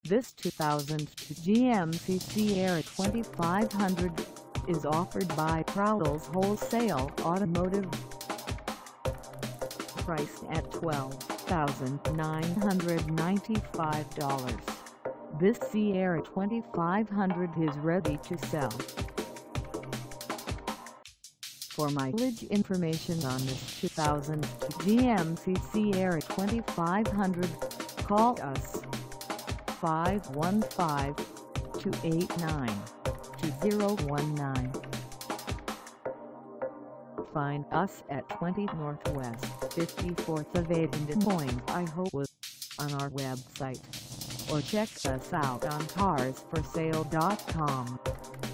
This 2002 GMC Sierra 2500 is offered by Prowell's Wholesale Automotive. Priced at $12,995, this Sierra 2500 is ready to sell. For mileage information on this 2002 GMC Sierra 2500, call us 515-289-2019. Find us at 20 Northwest 54th Ave in Des Moines, Iowa, on our website, or check us out on carsforsale.com.